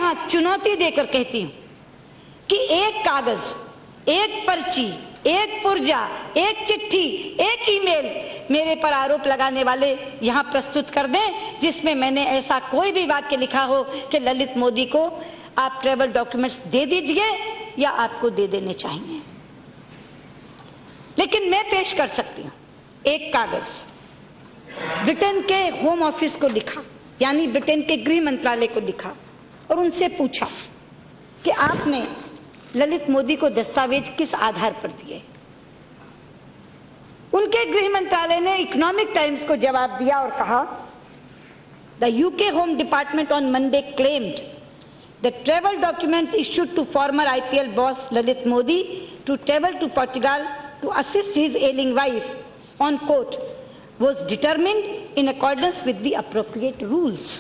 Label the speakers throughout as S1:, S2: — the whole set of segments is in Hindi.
S1: यहां चुनौती देकर कहती हूं कि एक कागज, एक पर्ची, एक पुर्जा, एक चिट्ठी, एक ईमेल मेरे पर आरोप लगाने वाले यहां प्रस्तुत कर दें जिसमें मैंने ऐसा कोई भी वाक्य लिखा हो कि ललित मोदी को आप ट्रैवल डॉक्यूमेंट्स दे दीजिए या आपको दे देने चाहिए। लेकिन मैं पेश कर सकती हूं एक कागज, ब्रिटेन के होम ऑफिस को लिखा, यानी ब्रिटेन के गृह मंत्रालय को लिखा और उनसे पूछा कि आपने ललित मोदी को दस्तावेज किस आधार पर दिए। उनके गृह मंत्रालय ने इकोनॉमिक टाइम्स को जवाब दिया और कहा, the UK home department on Monday claimed the travel documents issued to former IPL boss Lalit Modi to travel to Portugal to assist his ailing wife on court was determined in accordance with the appropriate rules।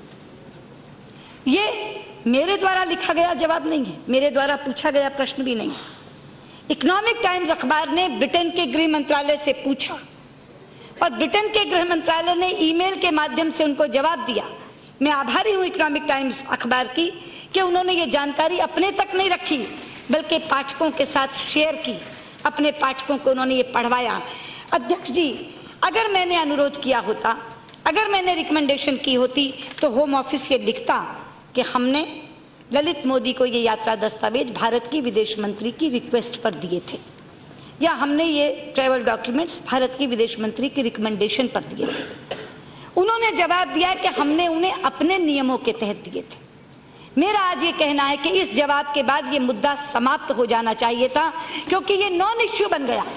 S1: ये मेरे द्वारा लिखा गया जवाब नहीं है, मेरे द्वारा पूछा गया प्रश्न भी नहीं। इकोनॉमिक टाइम्स अखबार ने ब्रिटेन के गृह मंत्रालय से पूछा और ब्रिटेन के गृह मंत्रालय ने ईमेल के माध्यम से उनको जवाब दिया। मैं आभारी हूं इकोनॉमिक टाइम्स अखबार की कि उन्होंने ये जानकारी अपने तक नहीं रखी बल्कि पाठकों के साथ शेयर की, अपने पाठकों को उन्होंने ये पढ़वाया। अध्यक्ष जी, अगर मैंने अनुरोध किया होता, अगर मैंने रिकमेंडेशन की होती तो होम ऑफिस ये लिखता कि हमने ललित मोदी को ये यात्रा दस्तावेज भारत की विदेश मंत्री की रिक्वेस्ट पर दिए थे, या हमने ये ट्रैवल डॉक्यूमेंट्स भारत की विदेश मंत्री की रिकमेंडेशन पर दिए थे। उन्होंने जवाब दिया कि हमने उन्हें अपने नियमों के तहत दिए थे। मेरा आज ये कहना है कि इस जवाब के बाद ये मुद्दा समाप्त हो जाना चाहिए था, क्योंकि ये नॉन इश्यू बन गया,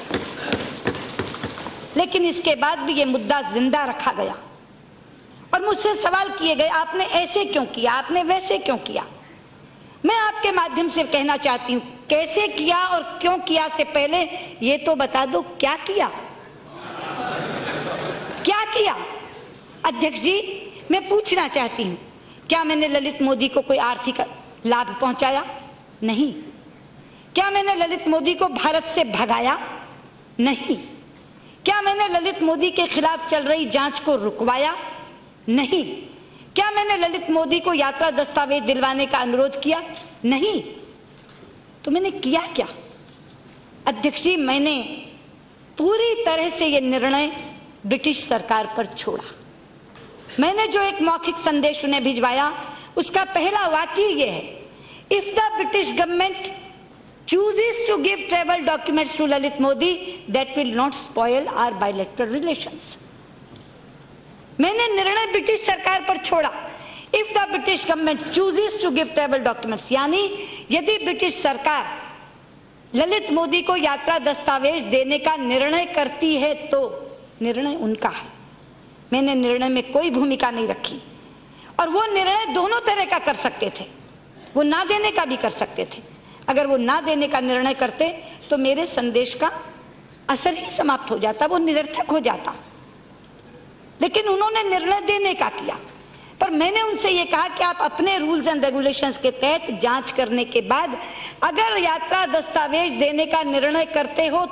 S1: लेकिन इसके बाद भी ये मुद्दा जिंदा रखा गया और मुझसे सवाल किए गए, आपने ऐसे क्यों किया, आपने वैसे क्यों किया। मैं आपके माध्यम से कहना चाहती हूं, कैसे किया और क्यों किया से पहले ये तो बता दो क्या किया, क्या किया। अध्यक्ष जी, मैं पूछना चाहती हूं, क्या मैंने ललित मोदी को कोई आर्थिक लाभ पहुंचाया? नहीं। क्या मैंने ललित मोदी को भारत से भगाया? नहीं। क्या मैंने ललित मोदी के खिलाफ चल रही जांच को रुकवाया? नहीं। क्या मैंने ललित मोदी को यात्रा दस्तावेज दिलवाने का अनुरोध किया? नहीं। तो मैंने किया क्या? अध्यक्ष जी, मैंने पूरी तरह से यह निर्णय ब्रिटिश सरकार पर छोड़ा। मैंने जो एक मौखिक संदेश उन्हें भिजवाया उसका पहला वाक्य यह है, if the British government chooses to give travel documents to Lalit Modi, that will not spoil our bilateral relations। मैंने निर्णय ब्रिटिश सरकार पर छोड़ा। If the British government chooses to give travel documents, यानी यदि ब्रिटिश सरकार ललित मोदी को यात्रा दस्तावेज देने का निर्णय करती है तो निर्णय उनका है। मैंने निर्णय में कोई भूमिका नहीं रखी और वो निर्णय दोनों तरह का कर सकते थे, वो ना देने का भी कर सकते थे। अगर वो ना देने का निर्णय करते तो मेरे संदेश का असर ही समाप्त हो जाता, वो निरर्थक हो जाता। लेकिन उन्होंने निर्णय देने का किया, पर मैंने उनसे ये कहा कि आप अपने रूल्स एंड रेगुलेशंस के तहत जांच करने के बाद अगर यात्रा दस्तावेज देने का निर्णय करते हो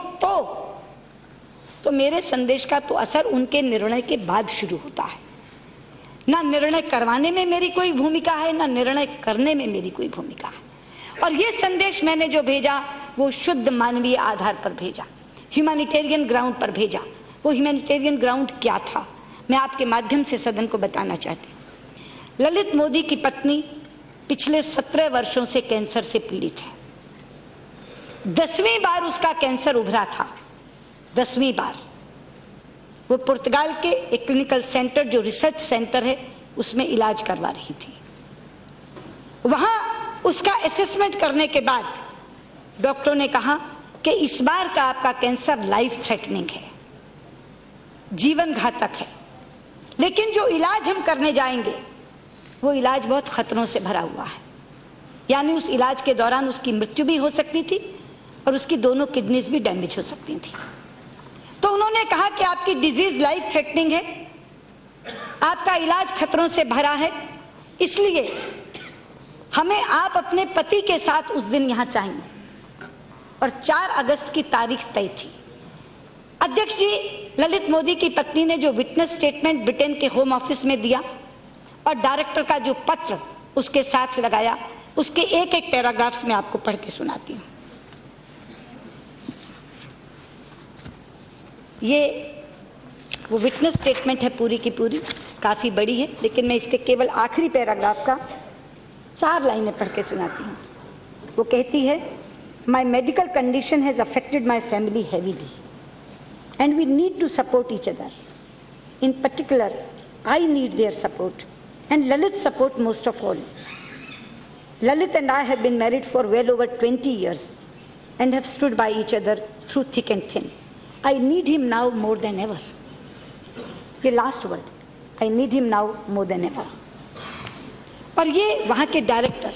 S1: तो मेरे संदेश का तो असर उनके निर्णय के बाद शुरू होता है। ना निर्णय करवाने में मेरी कोई भूमिका है, ना निर्णय करने में मेरी कोई भूमिका है। और ये संदेश मैंने जो भेजा वो शुद्ध मानवीय आधार पर भेजा, ह्यूमैनिटेरियन ग्राउंड पर भेजा। वो ह्यूमैनिटेरियन ग्राउंड क्या था, मैं आपके माध्यम से सदन को बताना चाहती हूँ। ललित मोदी की पत्नी पिछले 17 वर्षों से कैंसर से पीड़ित है। 10वीं बार उसका कैंसर उभरा था, 10वीं बार। वो पुर्तगाल के एक क्लिनिकल सेंटर जो रिसर्च सेंटर है उसमें इलाज करवा रही थी। वहां उसका असेसमेंट करने के बाद डॉक्टरों ने कहा कि इस बार का आपका कैंसर लाइफ थ्रेटनिंग है, जीवन घातक है, लेकिन जो इलाज हम करने जाएंगे वो इलाज बहुत खतरों से भरा हुआ है। यानी उस इलाज के दौरान उसकी मृत्यु भी हो सकती थी और उसकी दोनों किडनीज भी डैमेज हो सकती थी। तो उन्होंने कहा कि आपकी डिजीज लाइफ थ्रेटनिंग है, आपका इलाज खतरों से भरा है, इसलिए हमें आप अपने पति के साथ उस दिन यहां चाहिए। और 4 अगस्त की तारीख तय थी। अध्यक्ष जी, ललित मोदी की पत्नी ने जो विटनेस स्टेटमेंट ब्रिटेन के होम ऑफिस में दिया और डायरेक्टर का जो पत्र उसके साथ लगाया, उसके एक एक पैराग्राफ्स में आपको पढ़ के सुनाती हूँ। ये वो विटनेस स्टेटमेंट है पूरी की पूरी, काफी बड़ी है, लेकिन मैं इसके केवल आखिरी पैराग्राफ का 4 लाइनें पढ़ के सुनाती हूँ। वो कहती है, my medical condition has affected my family heavily and we need to support each other. In particular I need their support and Lalit support most of all. Lalit and I have been married for well over 20 years and have stood by each other through thick and thin. I need him now more than ever. ये last word, I need him now more than ever. और ये वहाँ के डायरेक्टर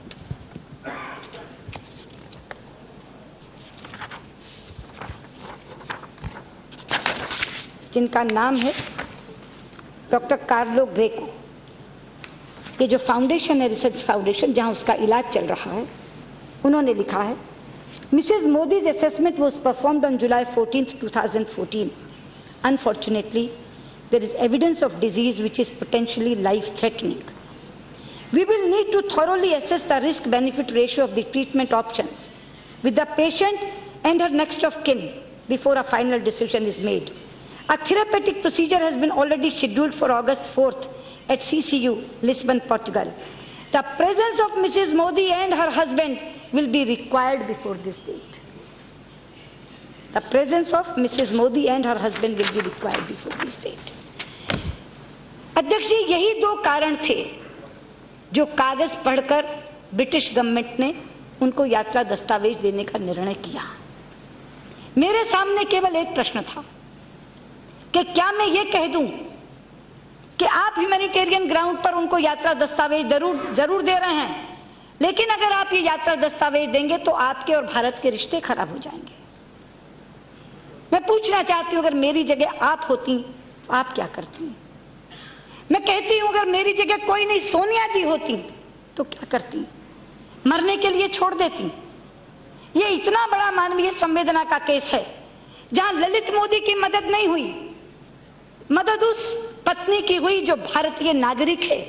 S1: जिनका नाम है डॉक्टर कार्लो ग्रेको, ये जो फाउंडेशन है, रिसर्च फाउंडेशन, जहां उसका इलाज चल रहा है, उन्होंने लिखा है, Mrs Modi's assessment was performed on July 14, 2014. Unfortunately, there is evidence of disease which is potentially life-threatening. We will need to thoroughly assess the risk-benefit ratio of the treatment options with the patient and her next of kin before a final decision is made. A therapeutic procedure has been already scheduled for August 4th at CCU, Lisbon, Portugal. The presence of Mrs. Modi and her husband will be required before this date. The presence of Mrs. Modi and her husband will be required before this date. अध्यक्ष जी, यही 2 कारण थे जो कागज पढ़कर ब्रिटिश गवर्नमेंट ने उनको यात्रा दस्तावेज देने का निर्णय किया। मेरे सामने केवल एक प्रश्न था कि क्या मैं ये कह दूं कि आप ह्यूमैनिटेरियन ग्राउंड पर उनको यात्रा दस्तावेज जरूर दे रहे हैं, लेकिन अगर आप ये यात्रा दस्तावेज देंगे तो आपके और भारत के रिश्ते खराब हो जाएंगे। मैं पूछना चाहती हूं, अगर मेरी जगह आप होती तो आप क्या करती? मैं कहती हूं, अगर मेरी जगह कोई नहीं सोनिया जी होती तो क्या करती? मरने के लिए छोड़ देती? ये इतना बड़ा मानवीय संवेदना का केस है जहां ललित मोदी की मदद नहीं हुई, मदद उस पत्नी की हुई जो भारतीय नागरिक है,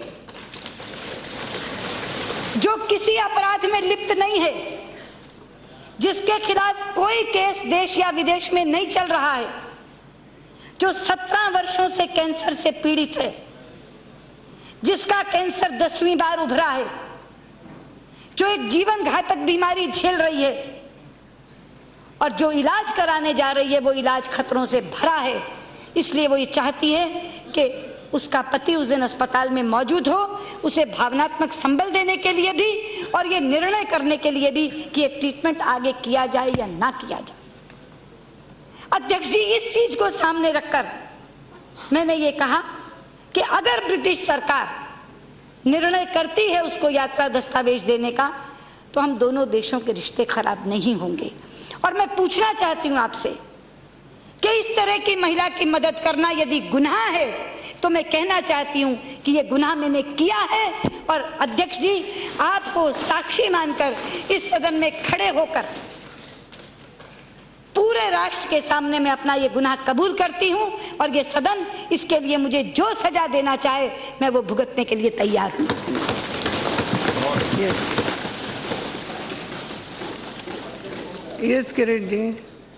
S1: जो किसी अपराध में लिप्त नहीं है, जिसके खिलाफ कोई केस देश या विदेश में नहीं चल रहा है, जो 17 वर्षों से कैंसर से पीड़ित है, जिसका कैंसर 10वीं बार उभरा है, जो एक जीवन घातक बीमारी झेल रही है और जो इलाज कराने जा रही है वो इलाज खतरों से भरा है। इसलिए वो ये चाहती है कि उसका पति उस दिन अस्पताल में मौजूद हो, उसे भावनात्मक संबल देने के लिए भी और ये निर्णय करने के लिए भी कि ये ट्रीटमेंट आगे किया जाए या ना किया जाए। अध्यक्ष जी, इस चीज को सामने रखकर मैंने ये कहा कि अगर ब्रिटिश सरकार निर्णय करती है उसको यात्रा दस्तावेज देने का, तो हम दोनों देशों के रिश्ते खराब नहीं होंगे। और मैं पूछना चाहती हूं आपसे कि इस तरह की महिला की मदद करना यदि गुनाह है तो मैं कहना चाहती हूं कि ये गुनाह मैंने किया है, और अध्यक्ष जी आपको साक्षी मानकर इस सदन में खड़े होकर पूरे राष्ट्र के सामने मैं अपना ये गुनाह कबूल करती हूं, और ये सदन इसके लिए मुझे जो सजा देना चाहे मैं वो भुगतने के लिए तैयार हूं।
S2: यस किरण जी।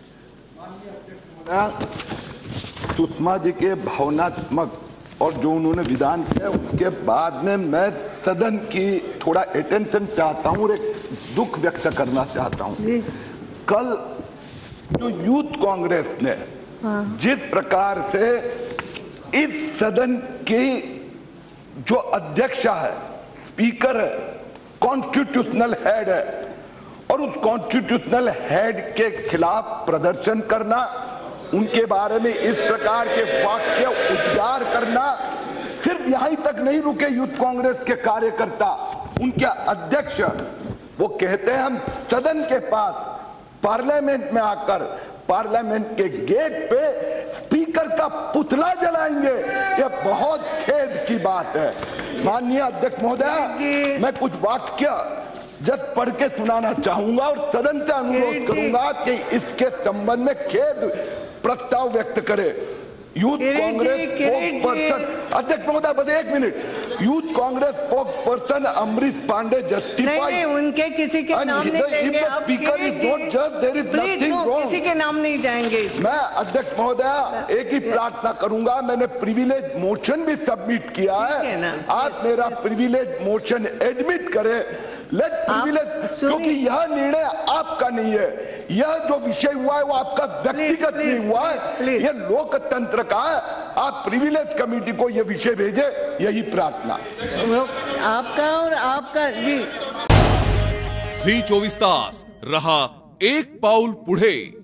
S3: सुषमा जी के भावनात्मक और जो उन्होंने विधान किया उसके बाद में मैं सदन की थोड़ा अटेंशन चाहता हूं और एक दुख व्यक्त करना चाहता हूं। कल जो यूथ कांग्रेस ने जिस प्रकार से इस सदन की जो अध्यक्ष है, स्पीकर है, कॉन्स्टिट्यूशनल हेड है, और उस कॉन्स्टिट्यूशनल हेड के खिलाफ प्रदर्शन करना, उनके बारे में इस प्रकार के वाक्य उद्गार करना, सिर्फ यहीं तक नहीं रुके यूथ कांग्रेस के कार्यकर्ता, उनके अध्यक्ष वो कहते हैं हम सदन के पास पार्लियामेंट में आकर पार्लियामेंट के गेट पे स्पीकर का पुतला जलाएंगे। यह बहुत खेद की बात है। माननीय अध्यक्ष महोदय, मैं कुछ वाक्य जस्ट पढ़ के सुनाना चाहूंगा और सदन से अनुरोध करूंगा कि इसके संबंध में खेद प्रस्ताव व्यक्त करे। यूथ कांग्रेस स्पोक्सपर्सन, अध्यक्ष महोदय बस 1 minute, youth Congress spokesperson Amrish Pandey justified?
S2: नहीं, उनके किसी के नाम नहीं लेंगे।
S3: If the speaker is not just, there is nothing wrong.
S2: किसी के नाम नहीं जाएंगे इसमें।
S3: मैं अध्यक्ष महोदया एक ही प्रार्थना करूंगा, मैंने प्रिविलेज मोशन भी सबमिट किया है, आप मेरा प्रिविलेज मोशन एडमिट करें। लेट प्रिविलेज, क्योंकि यह निर्णय आपका नहीं है, यह जो विषय हुआ है वो आपका व्यक्तिगत नहीं हुआ है, यह लोकतंत्र का है। आप प्रिविलेज कमेटी को यह विषय भेजे, यही प्रार्थना।
S2: आपका और आपका जी।
S4: झी 24 तास रहा एक पाऊल पुढे।